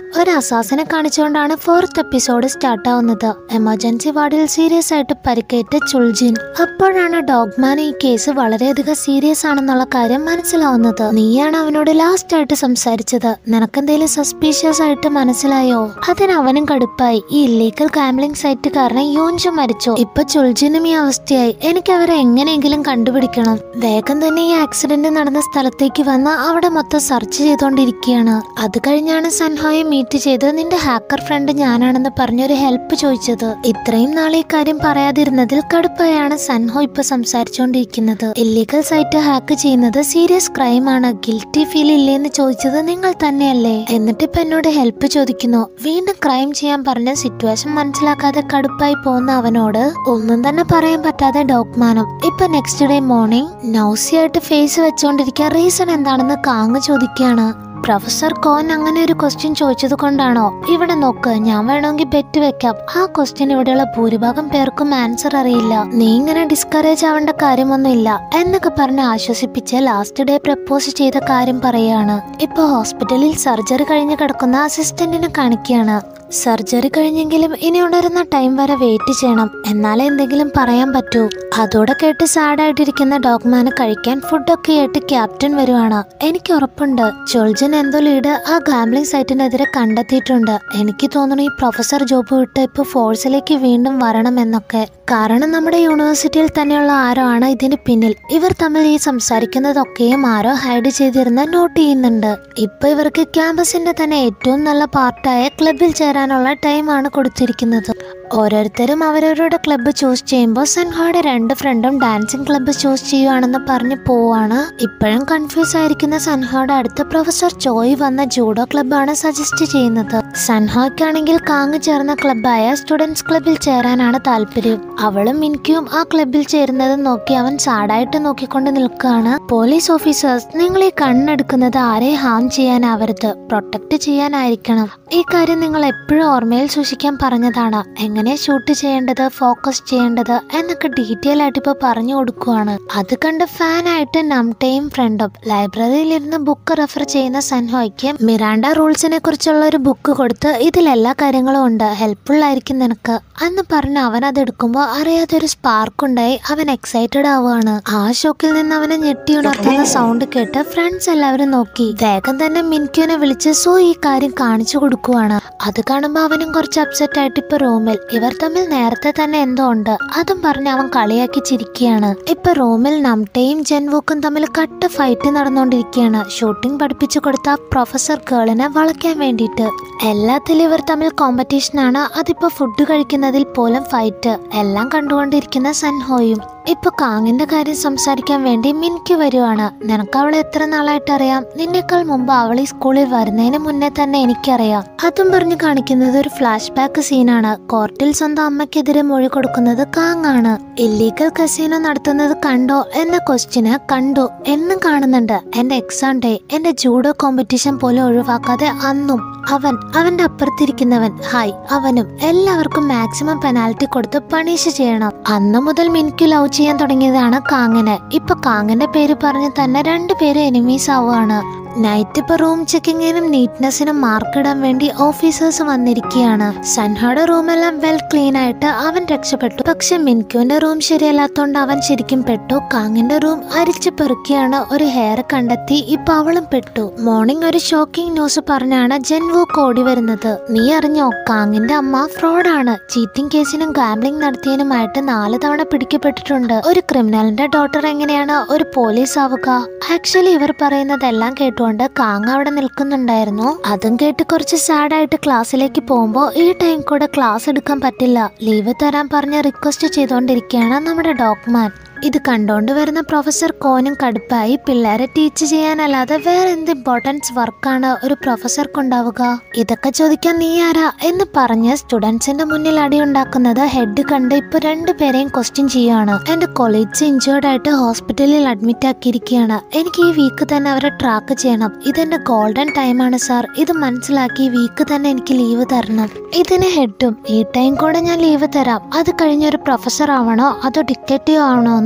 ഒരു അസാസിനെ കാണിച്ചുകൊണ്ടാണ് 4th എപ്പിസോഡ് സ്റ്റാർട്ട് ആവുന്നത്. എമർജൻസി വാർഡിൽ സീരിയസ് ആയിട്ട് പരിക്കേറ്റ ചുൾജിൻ. അപ്പോഴാണ് ഡോഗ്മാൻ ഈ കേസ് വളരെയധികം സീരിയസ് ആണെന്നുള്ള കാര്യം മനസ്സിലാവുന്നത്. നീയാണ് അവനോട് ലാസ്റ്റ് ആയിട്ട് സംസാരിച്ചത്, നിനക്കെന്തേലും സസ്പീഷ്യസ് ആയിട്ട് മനസ്സിലായോ? അതിന് അവനും കടുപ്പായി. ഈ ഇല്ലീഗൽ ഗാംബ്ലിംഗ് സൈറ്റ് കാരണം യോഞ്ചു മരിച്ചു, ഇപ്പൊ ചുൾജിനും ഈ അവസ്ഥയായി. എനിക്ക് അവരെ എങ്ങനെയെങ്കിലും കണ്ടുപിടിക്കണം. വേഗം തന്നെ ഈ ആക്സിഡന്റ് നടന്ന സ്ഥലത്തേക്ക് വന്ന് അവിടെ മൊത്തം സെർച്ച് ചെയ്തോണ്ടിരിക്കുകയാണ്. അത് കഴിഞ്ഞാണ് സൻഹോയെ മീറ്റ് ചെയ്ത് നിന്റെ ഹാക്കർ ഫ്രണ്ട് ഞാനാണെന്ന് പറഞ്ഞൊരു ഹെൽപ്പ് ചോദിച്ചത്. ഇത്രയും നാളെ ഈ കാര്യം പറയാതിരുന്നതിൽ കടുപ്പായാണ് സൻഹോ ഇപ്പൊ സംസാരിച്ചുകൊണ്ടിരിക്കുന്നത്. ഇല്ലീഗൽ സൈറ്റ് ഹാക്ക് ചെയ്യുന്നത് സീരിയസ് ക്രൈം ആണ്, ഗിൽറ്റി ഫീൽ ഇല്ലേന്ന് ചോദിച്ചത് നിങ്ങൾ തന്നെയല്ലേ? എന്നിട്ട് ഇപ്പൊ എന്നോട് ഹെൽപ്പ് ചോദിക്കുന്നു. വീണ്ടും ക്രൈം ചെയ്യാൻ പറഞ്ഞ സിറ്റുവേഷൻ മനസ്സിലാക്കാതെ കടുപ്പായി പോകുന്ന അവനോട് ഒന്നും തന്നെ പറയാൻ പറ്റാതെ ഡോഗ്മാനും. ഇപ്പൊ നെക്സ്റ്റ് ഡേ മോർണിംഗ് നൗസിയായിട്ട് ഫേസ് വെച്ചോണ്ടിരിക്കാൻ റീസൺ എന്താണെന്ന് കാങ് ചോദിക്കുകയാണ്. പ്രൊഫസർ കോൻ അങ്ങനെ ഒരു ക്വസ്റ്റ്യൻ ചോദിച്ചത് കൊണ്ടാണോ? ഇവിടെ നോക്ക്, ഞാൻ വേണമെങ്കിൽ ബെറ്റ് വെക്കാം, ആ ക്വസ്റ്റ്യൻ ഇവിടെയുള്ള ഭൂരിഭാഗം പേർക്കും ആൻസർ അറിയില്ല. നീ ഇങ്ങനെ ഡിസ്കറേജ് ആവേണ്ട കാര്യമൊന്നുമില്ല എന്നൊക്കെ പറഞ്ഞ് ആശ്വസിപ്പിച്ച് ലാസ്റ്റ് ഡേ പ്രപ്പോസ് ചെയ്ത കാര്യം പറയാണ്. ഇപ്പൊ ഹോസ്പിറ്റലിൽ സർജറി കഴിഞ്ഞ് കിടക്കുന്ന അസിസ്റ്റന്റിനെ കാണിക്കുകയാണ്. സർജറി കഴിഞ്ഞെങ്കിലും ഇനി ഉണരുന്ന ടൈം വരെ വെയിറ്റ് ചെയ്യണം, എന്നാലേ എന്തെങ്കിലും പറയാൻ പറ്റൂ. അതോടെ കേട്ട് സാഡായിട്ടിരിക്കുന്ന ഡോഗ്മാന് കഴിക്കാൻ ഫുഡൊക്കെ ആയിട്ട് ക്യാപ്റ്റൻ വരുവാണ്. എനിക്ക് ഉറപ്പുണ്ട് ചുൾജിൻ എന്തോ ലീഡ് ആ ഗാംബ്ലിംഗ് സൈറ്റിനെതിരെ കണ്ടെത്തിയിട്ടുണ്ട്. എനിക്ക് തോന്നുന്നു ഈ പ്രൊഫസർ ജോബ് വിട്ട് ഇപ്പൊ ഫോഴ്സിലേക്ക് വീണ്ടും വരണം എന്നൊക്കെ. കാരണം നമ്മുടെ യൂണിവേഴ്സിറ്റിയിൽ തന്നെയുള്ള ആരോ ആണ് ഇതിന് പിന്നിൽ. ഇവർ തമ്മിൽ ഈ സംസാരിക്കുന്നതൊക്കെയും ആരോ ഹൈഡ് ചെയ്തിരുന്ന നോട്ട് ചെയ്യുന്നുണ്ട്. ഇപ്പൊ ഇവർക്ക് ക്യാമ്പസിന്റെ തന്നെ ഏറ്റവും നല്ല പാർട്ടായ ക്ലബിൽ ചേരാനുള്ള ടൈമാണ് കൊടുത്തിരിക്കുന്നത്. ഓരോരുത്തരും അവരവരുടെ ക്ലബ്ബ് ചൂസ് ചെയ്യുമ്പോൾ സൻഹോയുടെ 2 ഫ്രണ്ടും ഡാൻസിങ് ക്ലബ്ബ് ചൂസ് ചെയ്യുവാണെന്ന് പറഞ്ഞു പോവാണ്. ഇപ്പോഴും കൺഫ്യൂസ് ആയിരിക്കുന്ന സൻഹോയുടെ അടുത്ത് പ്രൊഫസർ ചോയ് വന്ന ജൂഡോ ക്ലബ്ബാണ് സജസ്റ്റ് ചെയ്യുന്നത്. സൻഹോയ്ക്കാണെങ്കിൽ കാങ് ചേർന്ന ക്ലബ്ബായ സ്റ്റുഡൻസ് ക്ലബ്ബിൽ ചേരാനാണ് താല്പര്യം. അവളും മിൻക്യും ആ ക്ലബ്ബിൽ ചേരുന്നത് നോക്കി അവൻ സാഡായിട്ട് നോക്കിക്കൊണ്ട് നിൽക്കുകയാണ്. പോലീസ് ഓഫീസേഴ്സ്, നിങ്ങൾ ഈ കണ്ണെടുക്കുന്നത് ആരെയും ഹാം ചെയ്യാനാവരുത്, പ്രൊട്ടക്ട് ചെയ്യാനായിരിക്കണം. ഈ കാര്യം നിങ്ങൾ എപ്പോഴും ഓർമ്മയിൽ സൂക്ഷിക്കാൻ പറഞ്ഞതാണ്. എങ്ങനെ ഷൂട്ട് ചെയ്യേണ്ടത്, ഫോക്കസ് ചെയ്യേണ്ടത് എന്നൊക്കെ ഡീറ്റെയിൽ ആയിട്ട് ഇപ്പൊ പറഞ്ഞു കൊടുക്കുവാണ്. അത് കണ്ട് ഫാനായിട്ട് നംടയും ഫ്രണ്ടും ലൈബ്രറിയിൽ ഇരുന്ന് ബുക്ക് റെഫർ ചെയ്യുന്ന സൻഹോയ്ക്ക് മിറാണ്ട റൂൾസിനെ കുറിച്ചുള്ള ഒരു ബുക്ക് കൊടുത്ത് ഇതിലെല്ലാ കാര്യങ്ങളും ഉണ്ട്, ഹെൽപ്ഫുൾ ആയിരിക്കും നിനക്ക് എന്ന് പറഞ്ഞ് അവൻ അത് എടുക്കുമ്പോൾ അറിയാതെ ഒരു സ്പാർക്ക് ഉണ്ടായി. അവൻ എക്സൈറ്റഡ് ആവുകയാണ്. ആ ഷോക്കിൽ നിന്ന് അവനെ ഞെട്ടി ഉണർത്തുന്ന സൗണ്ട് കേട്ട് ഫ്രണ്ട്സ് എല്ലാവരും നോക്കി. വേഗം തന്നെ മിൻക്യുനെ വിളിച്ച് സോ ഈ കാര്യം കാണിച്ചു കൊടുക്കുവാണ്. അത് കാണുമ്പോൾ അവനും കുറച്ച് അപ്സെറ്റ് ആയിട്ട് ഇപ്പൊ റൂമിൽ ഇവർ തമ്മിൽ നേരത്തെ തന്നെ എന്തോ ഉണ്ട് അതും പറഞ്ഞ് അവൻ കളിയാക്കി ചിരിക്കുകയാണ്. ഇപ്പൊ റൂമിൽ നംടയും ജൻവൂക്കും തമ്മിൽ കട്ട ഫൈറ്റ് നടന്നുകൊണ്ടിരിക്കുകയാണ്. ഷൂട്ടിംഗ് പഠിപ്പിച്ചു കൊടുത്ത പ്രൊഫസർ ഗേളിനെ വളയ്ക്കാൻ വേണ്ടിയിട്ട്. എല്ലാത്തിലും ഇവർ തമ്മിൽ കോമ്പറ്റീഷൻ ആണ്. അതിപ്പോ ഫുഡ് കഴിക്കുന്നതിൽ പോലും ഫൈറ്റ്. എല്ലാം കണ്ടുകൊണ്ടിരിക്കുന്ന സൻഹോയും. ഇപ്പൊ കാങ്ങിന്റെ കാര്യം സംസാരിക്കാൻ വേണ്ടി മിൻക്യു വരുവാണ്. നിനക്ക് അവളെ എത്ര നാളായിട്ട് അറിയാം? നിന്നേക്കാൾ മുമ്പ് അവൾ ഈ സ്കൂളിൽ വരുന്നതിന് മുന്നേ തന്നെ എനിക്കറിയാം. അതും പറഞ്ഞു കാണിക്കുന്നത് ഒരു ഫ്ലാഷ് ബാക്ക് സീനാണ്. കോർട്ടിൽ സ്വന്തം അമ്മയ്ക്കെതിരെ മൊഴി കൊടുക്കുന്നത് കാങ് ആണ്. ഇല്ലീഗൽ കസീനോ നടത്തുന്നത് കണ്ടോ എന്ന ക്വസ്റ്റ്യന് കണ്ടു എന്നും കാണുന്നുണ്ട്. എന്റെ എക്സാം ഡേ, എന്റെ ജൂഡോ കോമ്പറ്റീഷൻ പോലും ഒഴിവാക്കാതെ അന്നും അവന്റെ അപ്പുറത്തിരിക്കുന്നവൻ അവനും എല്ലാവർക്കും മാക്സിമം പെനാൽറ്റി കൊടുത്ത് പണിഷ് ചെയ്യണം. അന്നു മുതൽ മിൻക്യു ലവ് ചെയ്യാൻ തുടങ്ങിയതാണ് കാങ്ങിനെ. ഇപ്പൊ കാങ്ങിന്റെ പേര് പറഞ്ഞ് തന്നെ 2 പേര് എനിമീസ് ആവുകയാണ്. നൈറ്റ് ഇപ്പൊ റൂം ചെക്കിങ്ങിനും നീറ്റ്നെസിനും മാർക്കിടാൻ വേണ്ടി ഓഫീസേഴ്സ് വന്നിരിക്കുകയാണ്. സൻഹോയുടെ റൂമെല്ലാം വെൽ ക്ലീൻ ആയിട്ട് അവൻ രക്ഷപ്പെട്ടു. പക്ഷെ മിൻക്യുവിന്റെ റൂം ശരിയല്ലാത്തോണ്ട് അവൻ ശരിക്കും പെട്ടു. കാങ്ങിന്റെ റൂം അരിച്ചു പെറുക്കിയാണ് ഒരു ഹെയർ കണ്ടെത്തി. ഇപ്പൊ അവളും പെട്ടു. മോർണിംഗ് ഒരു ഷോക്കിംഗ് ന്യൂസ് പറഞ്ഞാണ് ജൻവൂക്ക് ഓടി വരുന്നത്. നീ അറിഞ്ഞോ, കാങ്ങിന്റെ അമ്മ ഫ്രോഡാണ്. ചീറ്റിംഗ് കേസിനും ഗാംബ്ലിംഗ് നടത്തിയതിനുമായിട്ട് 4 തവണ പിടിക്കപ്പെട്ടിട്ടുണ്ട്. ഒരു ക്രിമിനലിന്റെ ഡോട്ടർ എങ്ങനെയാണ് ഒരു പോലീസ് ആവുക? ആക്ച്വലി ഇവർ പറയുന്നതെല്ലാം കേട്ടു കാങ് അവിടെ നിൽക്കുന്നുണ്ടായിരുന്നു. അതും കേട്ട് കുറച്ച് സാഡായിട്ട് ക്ലാസ്സിലേക്ക് പോകുമ്പോ ഈ ടൈം കൂടെ ക്ലാസ് എടുക്കാൻ പറ്റില്ല, ലീവ് തരാൻ പറഞ്ഞ് റിക്വസ്റ്റ് ചെയ്തോണ്ടിരിക്കുകയാണ് നമ്മുടെ ഡോഗ്മാൻ. ഇത് കണ്ടോണ്ട് വരുന്ന പ്രൊഫസർ കോനും കടുപ്പായി. പിള്ളേരെ ടീച്ച് ചെയ്യാനല്ലാതെ വേറെ എന്ത് ഇമ്പോർട്ടൻസ് വർക്കാണ് ഒരു പ്രൊഫസർക്കുണ്ടാവുക? ഇതൊക്കെ ചോദിക്കാൻ നീ ആരാ എന്ന് പറഞ്ഞ് സ്റ്റുഡൻസിന്റെ മുന്നിൽ അടിയുണ്ടാക്കുന്നത് ഹെഡ് കണ്ട് ഇപ്പൊ 2 പേരെയും ക്വസ്റ്റ്യൻ ചെയ്യുകയാണ്. എന്റെ കൊളീഗ്സ് ഇഞ്ചേർഡ് ആയിട്ട് ഹോസ്പിറ്റലിൽ അഡ്മിറ്റ് ആക്കിയിരിക്കുകയാണ്. എനിക്ക് ഈ വീക്ക് തന്നെ അവരെ ട്രാക്ക് ചെയ്യണം. ഇതെന്റെ ഗോൾഡൻ ടൈമാണ് സാർ. ഇത് മനസ്സിലാക്കി ഈ വീക്ക് തന്നെ എനിക്ക് ലീവ് തരണം. ഇതിന് ഹെഡും ഈ ടൈം കൂടെ ഞാൻ ലീവ് തരാം, അത് കഴിഞ്ഞൊരു പ്രൊഫസർ ആവണോ അതോ ഡിറ്റക്റ്റീവ് ആവണോ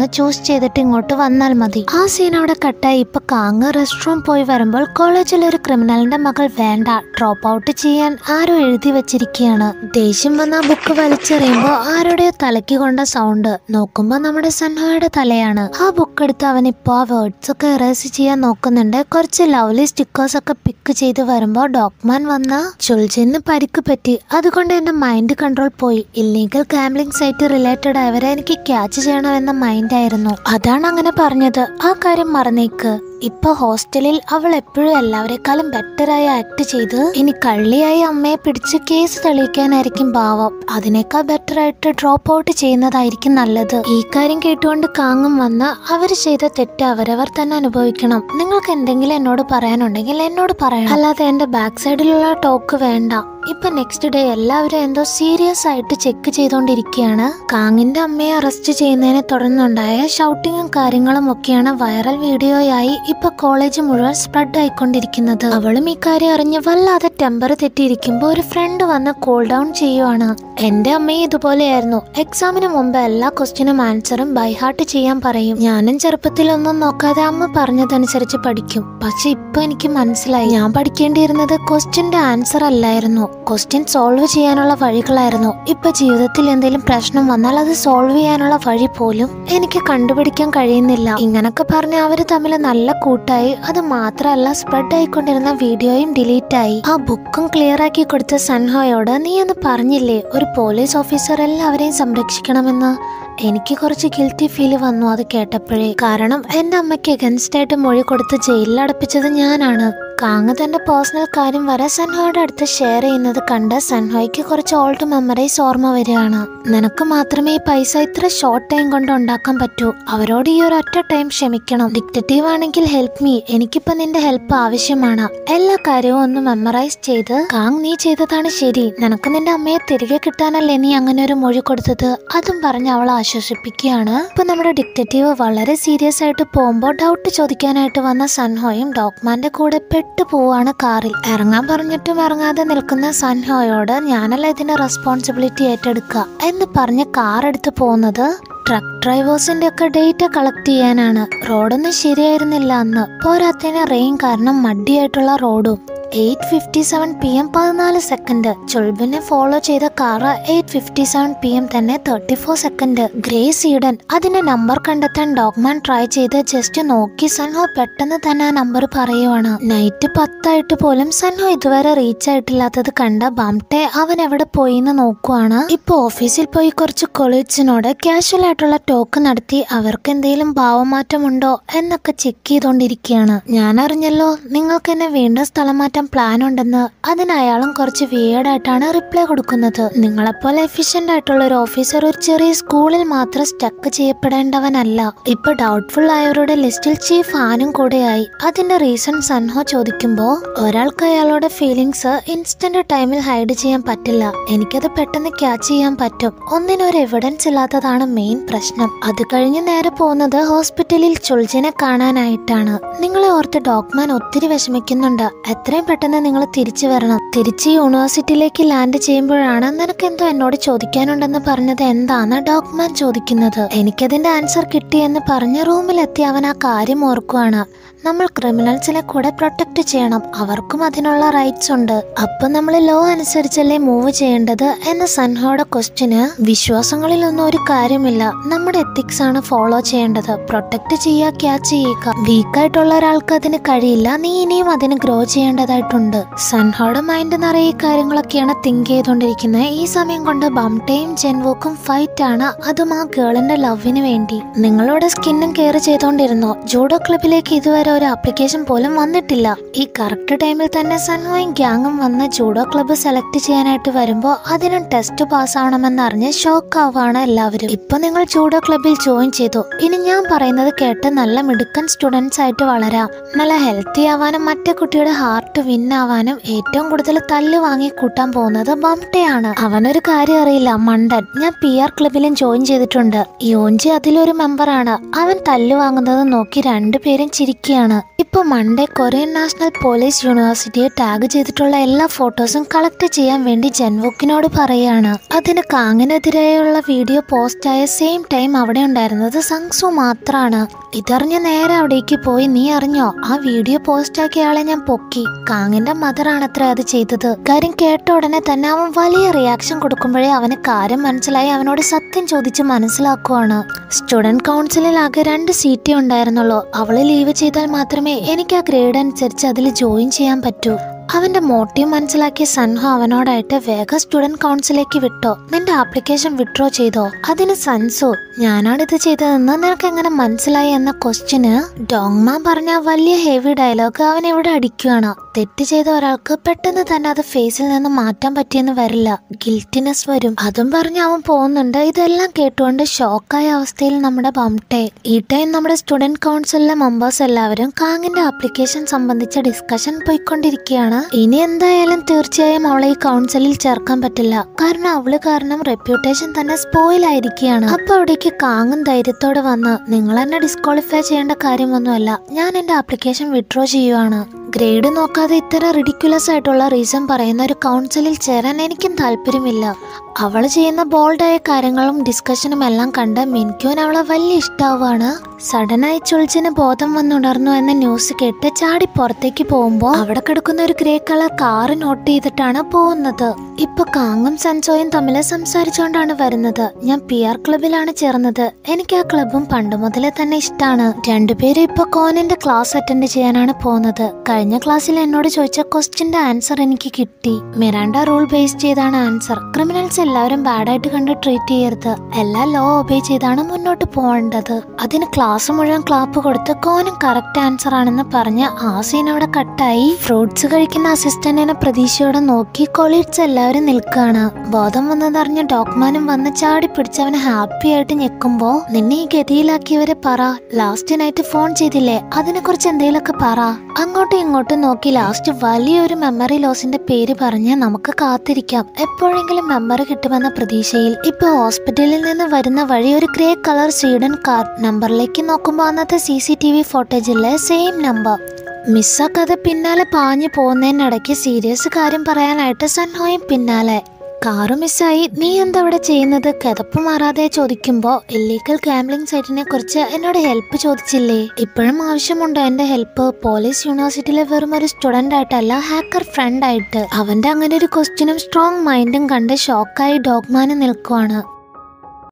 ഒന്ന് ചൂസ് ചെയ്തിട്ട് ഇങ്ങോട്ട് വന്നാൽ മതി. ആ സീൻ അവിടെ കട്ടായി. ഇപ്പൊ കാങ് റെസ്റ്റ് റൂം പോയി വരുമ്പോൾ കോളേജിലെ ഒരു ക്രിമിനലിന്റെ മകൾ വേണ്ട ഡ്രോപ്പ് ഔട്ട് ചെയ്യാൻ ആരോ എഴുതി വെച്ചിരിക്കുകയാണ്. ദേഷ്യം വന്ന ആ ബുക്ക് വലിച്ചെറിയുമ്പോ ആരുടെയോ തലയ്ക്ക് കൊണ്ട സൗണ്ട് നോക്കുമ്പോ നമ്മുടെ സൻഹോയുടെ തലയാണ്. ആ ബുക്ക് എടുത്ത് അവൻ ഇപ്പൊ ആ വേർഡ്സ് ഒക്കെ ഇറേസ് ചെയ്യാൻ നോക്കുന്നുണ്ട്. കുറച്ച് ലവ്ലി സ്റ്റിക്കേഴ്സ് ഒക്കെ പിക്ക് ചെയ്ത് വരുമ്പോ ഡോക്മാൻ വന്ന ചുൾജിന് പരിക്ക് പറ്റി. അതുകൊണ്ട് എന്റെ മൈൻഡ് കൺട്രോൾ പോയി. ഇല്ലീഗൽ ഗാംബ്ലിംഗ് സൈറ്റ് റിലേറ്റഡ് ആയവരെ എനിക്ക് ക്യാച്ച് ചെയ്യണമെന്ന മൈൻഡ് ആയിരുന്നു. അതാണ് അങ്ങനെ പറഞ്ഞത്. ആ കാര്യം മറന്നേക്ക്. ഇപ്പൊ ഹോസ്റ്റലിൽ അവൾ എപ്പോഴും എല്ലാവരെക്കാളും ബെറ്ററായി ആക്ട് ചെയ്ത് ഇനി കള്ളിയായി അമ്മയെ പിടിച്ച് കേസ് തെളിയിക്കാനായിരിക്കും ഭാവം. അതിനേക്കാൾ ബെറ്ററായിട്ട് ഡ്രോപ്പ് ഔട്ട് ചെയ്യുന്നതായിരിക്കും നല്ലത്. ഈ കാര്യം കേട്ടുകൊണ്ട് കാങ്ങും വന്ന് അവര് ചെയ്ത തെറ്റ് അവരവർ തന്നെ അനുഭവിക്കണം. നിങ്ങൾക്ക് എന്തെങ്കിലും എന്നോട് പറയാനുണ്ടെങ്കിൽ എന്നോട് പറയണം, അല്ലാതെ എന്റെ ബാക്ക് സൈഡിലുള്ള ടോക്ക് വേണ്ട. ഇപ്പൊ നെക്സ്റ്റ് ഡേ എല്ലാവരും എന്തോ സീരിയസ് ആയിട്ട് ചെക്ക് ചെയ്തോണ്ടിരിക്കുകയാണ്. കാങ്ങിന്റെ അമ്മയെ അറസ്റ്റ് ചെയ്യുന്നതിനെ തുടർന്നുണ്ടായ ഷൗട്ടിങ്ങും കാര്യങ്ങളും ഒക്കെയാണ് വൈറൽ വീഡിയോയായി ഇപ്പൊ കോളേജ് മുഴുവൻ സ്പ്രെഡ് ആയിക്കൊണ്ടിരിക്കുന്നത്. അവളും ഈ കാര്യം അറിഞ്ഞ് വല്ലാതെ ടെമ്പർ തെറ്റിയിരിക്കുമ്പോ ഒരു ഫ്രണ്ട് വന്ന് കൂൾ ഡൗൺ ചെയ്യുവാണ്. എന്റെ അമ്മയും ഇതുപോലെയായിരുന്നു. എക്സാമിന് മുമ്പ് എല്ലാ ക്വസ്റ്റ്യനും ആൻസറും ബൈഹാർട്ട് ചെയ്യാൻ പറയും. ഞാനും ചെറുപ്പത്തിലൊന്നും നോക്കാതെ അമ്മ പറഞ്ഞതനുസരിച്ച് പഠിക്കും. പക്ഷെ ഇപ്പൊ എനിക്ക് മനസ്സിലായി, ഞാൻ പഠിക്കേണ്ടിയിരുന്നത് ക്വസ്റ്റ്യന്റെ ആൻസർ അല്ലായിരുന്നു, ക്വസ്റ്റ്യൻ സോൾവ് ചെയ്യാനുള്ള വഴികളായിരുന്നു. ഇപ്പൊ ജീവിതത്തിൽ എന്തെങ്കിലും പ്രശ്നം വന്നാൽ അത് സോൾവ് ചെയ്യാനുള്ള വഴി പോലും എനിക്ക് കണ്ടുപിടിക്കാൻ കഴിയുന്നില്ല. ഇങ്ങനൊക്കെ പറഞ്ഞ് അവര് തമ്മിൽ നല്ല കൂട്ടായി. അത് മാത്രല്ല സ്പ്രെഡ് ആയിക്കൊണ്ടിരുന്ന വീഡിയോയും ഡിലീറ്റ് ആയി. ആ ബുക്കും ക്ലിയർ ആക്കി കൊടുത്ത സൻഹോയോട് നീ ഒന്ന് പറഞ്ഞില്ലേ ഒരു പോലീസ് ഓഫീസർ എല്ലാവരെയും സംരക്ഷിക്കണമെന്ന്? എനിക്ക് കുറച്ച് ഗിൽറ്റി ഫീൽ വന്നു അത് കേട്ടപ്പോഴേ. കാരണം എന്റെ അമ്മയ്ക്ക് അഗൻസ്റ്റ് ആയിട്ട് മൊഴി കൊടുത്ത് ജയിലിൽ അടപ്പിച്ചത് ഞാനാണ്. കാങ് തന്റെ പേഴ്സണൽ കാര്യം വരെ സൻഹോയുടെ അടുത്ത് ഷെയർ ചെയ്യുന്നത് കണ്ട് സൻഹോയ്ക്ക് കുറച്ച് ഓൾഡ് മെമ്മറീസ് ഓർമ്മ വരികയാണ്. നിനക്ക് മാത്രമേ ഈ പൈസ ഇത്ര ഷോർട്ട് ടൈം കൊണ്ട് ഉണ്ടാക്കാൻ പറ്റൂ. അവരോട് ഈ ഒരു ഒറ്റ ടൈം ക്ഷമിക്കണം. ഡിക്റ്റേറ്റീവ് ആണെങ്കിൽ ഹെൽപ്പ് മീ. എനിക്കിപ്പോ നിന്റെ ഹെൽപ്പ് ആവശ്യമാണ്. എല്ലാ കാര്യവും ഒന്ന് മെമ്മറൈസ് ചെയ്ത് കാങ് നീ ചെയ്തതാണ് ശരി. നിനക്ക് നിന്റെ അമ്മയെ തിരികെ കിട്ടാനല്ലേ നീ അങ്ങനെ ഒരു മൊഴി കൊടുത്തത്. അതും പറഞ്ഞ് അവളെ ആശ്വസിപ്പിക്കുകയാണ്. ഇപ്പൊ നമ്മുടെ ഡിക്റ്റേറ്റീവ് വളരെ സീരിയസ് ആയിട്ട് പോകുമ്പോൾ ഡൗട്ട് ചോദിക്കാനായിട്ട് വന്ന സൻഹോയും ഡോക്മാന്റെ കൂടെ പോവാണ് കാറിൽ. ഇറങ്ങാൻ പറഞ്ഞിട്ടും ഇറങ്ങാതെ നിൽക്കുന്ന സൻഹോയോട് ഞാനല്ല ഇതിന്റെ റെസ്പോൺസിബിലിറ്റി ഏറ്റെടുക്കുക എന്ന് പറഞ്ഞ് കാർ എടുത്ത് പോകുന്നത് ട്രക്ക് ഡ്രൈവേഴ്സിന്റെ ഒക്കെ ഡേറ്റ കളക്ട് ചെയ്യാനാണ്. റോഡൊന്നും ശരിയായിരുന്നില്ല അന്ന്. പോരാത്തതിന് റെയിൻ കാരണം മഡിയായിട്ടുള്ള റോഡും. 8:57 PM 14 സെക്കൻഡ്. ചുൾബിനെ ഫോളോ ചെയ്ത കാറ് 8:57 PM തന്നെ 34 സെക്കൻഡ്. ഗ്രേ സീഡൻ. അതിന്റെ നമ്പർ കണ്ടെത്താൻ ഡോഗ്മാൻ ട്രൈ ചെയ്ത് ജസ്റ്റ് നോക്കി സൻഹോ പെട്ടെന്ന് തന്നെ ആ നമ്പർ പറയുവാണ്. നൈറ്റ് 10 പോലും സൻഹോ ഇതുവരെ റീച്ച് ആയിട്ടില്ലാത്തത് കണ്ട ബംടെ അവൻ എവിടെ പോയിന്ന് നോക്കുവാണ്. ഇപ്പൊ ഓഫീസിൽ പോയി കുറച്ച് കൊളീഗ്സിനോട് കാഷ്വൽ ആയിട്ടുള്ള ടോക്ക് നടത്തി അവർക്ക് എന്തെങ്കിലും ഭാവമാറ്റമുണ്ടോ എന്നൊക്കെ ചെക്ക് ചെയ്തോണ്ടിരിക്കുകയാണ്. ഞാൻ അറിഞ്ഞല്ലോ നിങ്ങൾക്ക് എന്നെ വീണ്ടും സ്ഥലം മാറ്റം പ്ലാൻ ഉണ്ടെന്ന്. അതിന് അയാളും കുറച്ച് വിയേർഡായിട്ടാണ് റിപ്ലൈ കൊടുക്കുന്നത്. നിങ്ങളെപ്പോലെ എഫിഷ്യന്റ് ആയിട്ടുള്ള ഒരു ഓഫീസർ ഒരു ചെറിയ സ്കൂളിൽ മാത്രം സ്റ്റക്ക് ചെയ്യപ്പെടേണ്ടവനല്ല. ഇപ്പൊ ഡൗട്ട്ഫുൾ ആയവരുടെ ലിസ്റ്റിൽ ചീഫ് ആനും കൂടെയായി. അതിന്റെ റീസൺ സൻഹോ ചോദിക്കുമ്പോ ഒരാൾക്ക് അയാളുടെ ഫീലിങ്സ് ഇൻസ്റ്റന്റ് ടൈമിൽ ഹൈഡ് ചെയ്യാൻ പറ്റില്ല. എനിക്കത് പെട്ടെന്ന് ക്യാച്ച് ചെയ്യാൻ പറ്റും. ഒന്നിനൊരു എവിഡൻസ് ഇല്ലാത്തതാണ് മെയിൻ പ്രശ്നം. അത് കഴിഞ്ഞ് നേരെ പോകുന്നത് ഹോസ്പിറ്റലിൽ ചുൾജിനെ കാണാനായിട്ടാണ്. നിങ്ങളെ ഓർത്ത് ഡോക്മാൻ ഒത്തിരി വിഷമിക്കുന്നുണ്ട്. എത്രയും പെട്ടെന്ന് നിങ്ങൾ തിരിച്ചു വരണം. തിരിച്ച് യൂണിവേഴ്സിറ്റിയിലേക്ക് ലാൻഡ് ചെയ്യുമ്പോഴാണ് നിനക്ക് എന്തോ എന്നോട് ചോദിക്കാനുണ്ടെന്ന് പറഞ്ഞത് എന്താന്ന് ഡോക്മാൻ ചോദിക്കുന്നത്. എനിക്കതിന്റെ ആൻസർ കിട്ടിയെന്ന് പറഞ്ഞ് റൂമിലെത്തി അവൻ ആ കാര്യം ഓർക്കുവാണ്. നമ്മൾ ക്രിമിനൽസിനെ കൂടെ പ്രൊട്ടക്ട് ചെയ്യണം. അവർക്കും അതിനുള്ള റൈറ്റ്സ് ഉണ്ട്. അപ്പൊ നമ്മൾ ലോ അനുസരിച്ചല്ലേ മൂവ് ചെയ്യേണ്ടത് എന്ന സൻഹോയുടെ ക്വസ്റ്റ്യന് വിശ്വാസങ്ങളിലൊന്നും ഒരു കാര്യമില്ല. നമ്മുടെ എത്തിക്സ് ആണ് ഫോളോ ചെയ്യേണ്ടത്. പ്രൊട്ടക്ട് ചെയ്യുക, ക്യാച്ച് ചെയ്യുക. വീക്കായിട്ടുള്ള ഒരാൾക്ക് അതിന് കഴിയില്ല. നീ ഇനിയും അതിന് ഗ്രോ ചെയ്യേണ്ടതായിട്ടുണ്ട്. സൻഹോയുടെ മൈൻഡ് നിറയെ കാര്യങ്ങളൊക്കെയാണ് തിങ്ക് ചെയ്തോണ്ടിരിക്കുന്നത്. ഈ സമയം കൊണ്ട് ബംടെയും ജെൻവോക്കും ഫൈറ്റ് ആണ്. അതും ആ ഗേളിന്റെ ലവിന് വേണ്ടി. നിങ്ങളുടെ സ്കിന്നും കെയർ ചെയ്തോണ്ടിരുന്നോ? ജൂഡോ ക്ലബിലേക്ക് ഇതുവരെ ഒരു ആപ്ലിക്കേഷൻ പോലും വന്നിട്ടില്ല. ഈ കറക്റ്റ് ടൈമിൽ തന്നെ സൻഹോയും ഗ്യാങ്ങും വന്ന് ജൂഡോ ക്ലബ്ബ് സെലക്ട് ചെയ്യാനായിട്ട് വരുമ്പോ അതിനും ടെസ്റ്റ് പാസ് ആവണമെന്ന് അറിഞ്ഞ് ഷോക്ക് ആവാണ് എല്ലാവരും. ഇപ്പൊ നിങ്ങൾ ജൂഡോ ക്ലബിൽ ജോയിൻ ചെയ്തു. ഇനി ഞാൻ പറയുന്നത് കേട്ട് നല്ല മിടുക്കൻ സ്റ്റുഡൻസ് ആയിട്ട് വളരാം. നല്ല ഹെൽത്തി ആവാനും മറ്റേ കുട്ടിയുടെ ഹാർട്ട് വിൻ ആവാനും ഏറ്റവും കൂടുതൽ തല്ല് വാങ്ങി കൂട്ടാൻ പോകുന്നത് ബംടെയാണ്. അവനൊരു കാര്യം അറിയില്ല, മണ്ടൻ. ഞാൻ PR ക്ലബിലും ജോയിൻ ചെയ്തിട്ടുണ്ട്. യോഞ്ചി അതിലൊരു മെമ്പറാണ്. അവൻ തല്ല് വാങ്ങുന്നത് നോക്കി രണ്ടുപേരും ചിരിക്കുകയാണ്. വിളിക്കുകയാണ്. ഇപ്പൊ മൺഡേ കൊറിയൻ നാഷണൽ പോലീസ് യൂണിവേഴ്സിറ്റിയെ ടാഗ് ചെയ്തിട്ടുള്ള എല്ലാ ഫോട്ടോസും കളക്ട് ചെയ്യാൻ വേണ്ടി ജൻവുക്കിനോട് പറയാണ്. അതിന് കാങ്ങിനെതിരെയുള്ള വീഡിയോ പോസ്റ്റായ സെയിം ടൈം അവിടെ ഉണ്ടായിരുന്നത് സങ്സു മാത്രാണ്. ഇതറിഞ്ഞ നേരെ അവിടേക്ക് പോയി, നീ അറിഞ്ഞോ ആ വീഡിയോ പോസ്റ്റ് ആക്കിയ ആളെ ഞാൻ പൊക്കി, കാങ്ങിന്റെ മദറാണത്ര അത് ചെയ്തത്. കാര്യം കേട്ട ഉടനെ തന്നെ അവൻ വലിയ റിയാക്ഷൻ കൊടുക്കുമ്പോഴേ അവന് കാര്യം മനസ്സിലായി. അവനോട് സത്യം ചോദിച്ച് മനസ്സിലാക്കുവാണ്. സ്റ്റുഡന്റ് കൗൺസിലിൽ ആകെ 2 സീറ്റേ ഉണ്ടായിരുന്നുള്ളൂ. അവള് ലീവ് ചെയ്താൽ മാത്രമേ എനിക്ക് ആ ഗ്രേഡ് അനുസരിച്ച് അതിൽ ജോയിൻ ചെയ്യാൻ പറ്റൂ. അവന്റെ മോട്ടീവ് മനസ്സിലാക്കിയ സൻഹോ അവനോടായിട്ട് വേഗം സ്റ്റുഡന്റ് കൗൺസിലേക്ക് വിട്ടോ, നിന്റെ ആപ്ലിക്കേഷൻ വിഡ്രോ ചെയ്തോ. അതിന് സൻസു, ഞാനാണിത് ചെയ്തതെന്ന് നിനക്ക് എങ്ങനെ മനസ്സിലായി എന്ന ക്വസ്റ്റ്യന് ഡോങ്മാൻ പറഞ്ഞ വലിയ ഹെവി ഡയലോഗ് അവൻ ഇവിടെ അടിക്കുകയാണ്. തെറ്റ് ചെയ്ത ഒരാൾക്ക് പെട്ടെന്ന് തന്നെ അത് ഫേസിൽ നിന്ന് മാറ്റാൻ പറ്റിയെന്ന് വരില്ല, ഗിൽറ്റിനെസ് വരും. അതും പറഞ്ഞ് അവൻ പോകുന്നുണ്ട്. ഇതെല്ലാം കേട്ടുകൊണ്ട് ഷോക്കായ അവസ്ഥയിൽ നമ്മുടെ ബംടെ. ഈ ടൈം നമ്മുടെ സ്റ്റുഡന്റ് കൗൺസിലിലെ മെമ്പേഴ്സ് എല്ലാവരും കാങ്ങിന്റെ ആപ്ലിക്കേഷൻ സംബന്ധിച്ച ഡിസ്കഷൻ പോയിക്കൊണ്ടിരിക്കുകയാണ്. ഇനി എന്തായാലും തീർച്ചയായും അവളെ ഈ കൗൺസിലിൽ ചേർക്കാൻ പറ്റില്ല, കാരണം അവള് കാരണം റെപ്യൂട്ടേഷൻ തന്നെ സ്പോയിൽ ആയിരിക്കുകയാണ്. അപ്പൊ അവിടേക്ക് കാങ്ങും ധൈര്യത്തോടെ വന്ന്, നിങ്ങൾ എന്നെ ഡിസ്ക്വാളിഫൈ ചെയ്യേണ്ട കാര്യമൊന്നുമല്ല, ഞാൻ എന്റെ ആപ്ലിക്കേഷൻ വിഡ്രോ ചെയ്യുവാണ്. ഗ്രേഡ് നോക്കാതെ ഇത്തരം റിഡിക്കുലസ് ആയിട്ടുള്ള റീസൺ പറയുന്ന ഒരു കൗൺസിലിൽ ചേരാൻ എനിക്കും താല്പര്യമില്ല. അവള് ചെയ്യുന്ന ബോൾഡായ കാര്യങ്ങളും ഡിസ്കഷനും എല്ലാം കണ്ട് മിൻക്യൂൻ അവളെ വലിയ ഇഷ്ടാവാണ്. സഡനായി ചുൾജിന് ബോധം വന്നുണർന്നു എന്ന ന്യൂസ് കേട്ട് ചാടി പുറത്തേക്ക് പോകുമ്പോ അവിടെ കിടക്കുന്ന ഒരു ഗ്രേ കളർ കാറ് നോട്ട് ചെയ്തിട്ടാണ് പോകുന്നത്. ഇപ്പൊ കാങ്ങും സൻസോയും തമ്മിൽ സംസാരിച്ചുകൊണ്ടാണ് വരുന്നത്. ഞാൻ PR ക്ലബിലാണ് ചേർന്നത്, എനിക്ക് ആ ക്ലബും പണ്ട് മുതലേ തന്നെ ഇഷ്ടമാണ്. രണ്ടുപേരും ഇപ്പൊ കോനിന്റെ ക്ലാസ് അറ്റൻഡ് ചെയ്യാനാണ് പോകുന്നത്. കഴിഞ്ഞ ക്ലാസ്സിൽ എന്നോട് ചോദിച്ച ക്വസ്റ്റ്യന്റെ ആൻസർ എനിക്ക് കിട്ടി. മിറാൻഡ റൂൾ ബേസ് ചെയ്താണ് ആൻസർ. ക്രിമിനൽസ് എല്ലാവരും ബാഡായിട്ട് കണ്ട് ട്രീറ്റ് ചെയ്യരുത്, എല്ലാ ലോ ഒബേ ചെയ്താണ് മുന്നോട്ട് പോകേണ്ടത്. അതിന് ക്ലാസ് മുഴുവൻ ക്ലാപ്പ് കൊടുത്ത് കോനും കറക്റ്റ് ആൻസർ ആണെന്ന് പറഞ്ഞ് ആ സീൻ അവിടെ കട്ടായി. ഫ്രൂട്ട്സ് കഴിക്കുന്ന അസിസ്റ്റന്റിനെ പ്രതീക്ഷയോടെ നോക്കി കൊളീഗ്സ് എല്ലാവരും നിൽക്കുകയാണ്. ബോധം വന്നതറിഞ്ഞ ഡോക്മാനും വന്ന് ചാടി പിടിച്ചവനെ ഹാപ്പി ആയിട്ട് ഞെക്കുമ്പോ, നിന്നെ ഈ ഗതിയിലാക്കിയവരെ പറ, ലാസ്റ്റ് നൈറ്റ് ഫോൺ ചെയ്തില്ലേ, അതിനെ കുറിച്ച് എന്തെങ്കിലുമൊക്കെ പറ. അങ്ങോട്ടും ഇങ്ങോട്ടും നോക്കി ലാസ്റ്റ് വലിയൊരു മെമ്മറി ലോസിന്റെ പേര് പറഞ്ഞ് നമുക്ക് കാത്തിരിക്കാം, എപ്പോഴെങ്കിലും മെമ്മറി കിട്ടുമെന്ന പ്രതീക്ഷയിൽ. ഇപ്പൊ ഹോസ്പിറ്റലിൽ നിന്ന് വരുന്ന വഴി ഒരു ഗ്രേ കളർ സ്വീഡൻ കാർ. നമ്പറിലേക്ക് നോക്കുമ്പോ അന്നത്തെ CCTV ഫോട്ടേജിലെ സെയിം നമ്പർ. മിസ്സാക്കാതെ പിന്നാലെ പാഞ്ഞു പോകുന്നതിനിടയ്ക്ക് സീരിയസ് കാര്യം പറയാനായിട്ട് സൻഹോയും പിന്നാലെ. കാറ് മിസ്സായി, നീ എന്താ ഇവിടെ ചെയ്യുന്നത്, കിതപ്പ് മാറാതെ ചോദിക്കുമ്പോ, ഇല്ലീഗൽ ഗാംബ്ലിംഗ് സൈറ്റിനെ കുറിച്ച് എന്നോട് ഹെൽപ്പ് ചോദിച്ചില്ലേ, ഇപ്പോഴും ആവശ്യമുണ്ടോ എന്റെ ഹെൽപ്പ്? പോലീസ് യൂണിവേഴ്സിറ്റിയിലെ വെറും ഒരു സ്റ്റുഡന്റ് ആയിട്ടല്ല, ഹാക്കർ ഫ്രണ്ട് ആയിട്ട്. അവന്റെ അങ്ങനെ ഒരു ക്വസ്റ്റ്യനും സ്ട്രോങ് മൈൻഡും കണ്ട് ഷോക്കായി ഡോഗ്മാന് നിൽക്കുവാണ്.